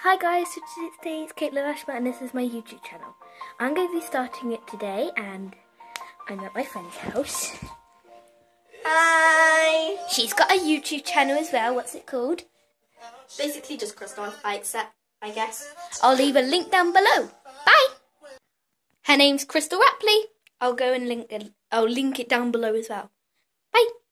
Hi guys, so today it's Caitlin Ashma and this is my YouTube channel. I'm going to be starting it today and I'm at my friend's house. Hi! She's got a YouTube channel as well. What's it called? Basically just Crystal, I guess. I'll leave a link down below. Bye! Her name's Crystal Rapley. I'll link it down below as well. Bye!